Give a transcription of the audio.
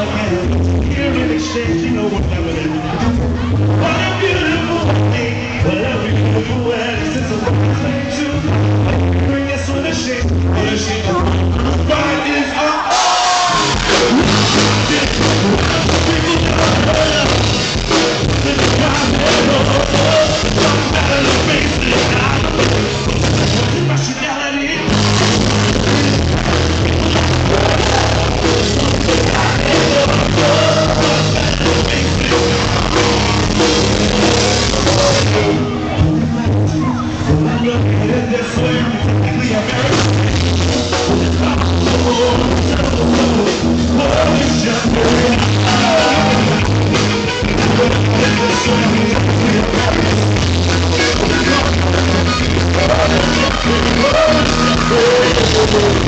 can. Here in exchange, you know whatever it is. What a beautiful thing. What a beautiful way. Since I'm going to bring us with a shake. With a shake. What is up? Oh,